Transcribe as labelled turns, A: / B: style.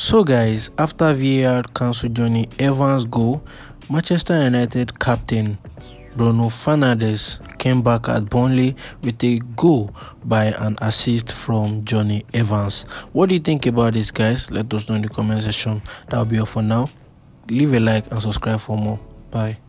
A: So guys, after VAR cancelled Johnny Evans' goal, Manchester United captain Bruno Fernandes came back at Burnley with a goal by an assist from Johnny Evans. What do you think about this, guys? Let us know in the comment section. That'll be all for now. Leave a like and subscribe for more. Bye.